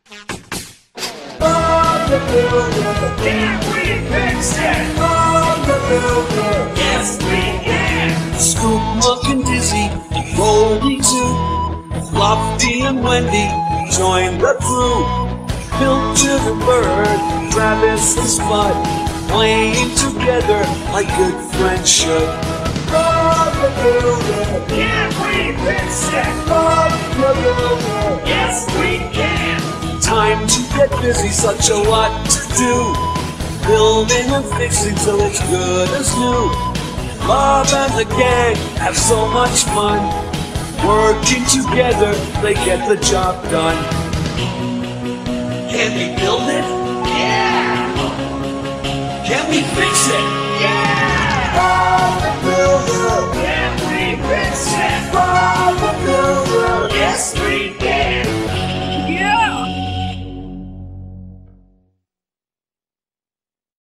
Bob the Builder, can we fix it? Bob the Builder, yes we can. Scoop, Muck, and Dizzy, Goldie too. Lofty and Wendy join the crew. Pilcher the bird, Travis and Spud, playing together like good friends should. Bob the Builder, can we fix it? Bob the Builder, yes we can. Time to get busy, such a lot to do. Building and fixing till it's good as new. Bob and the gang have so much fun. Working together, they get the job done. Can we build it? Yeah! Can we fix it? Yeah! Bob the Builder! Can we fix it? Bob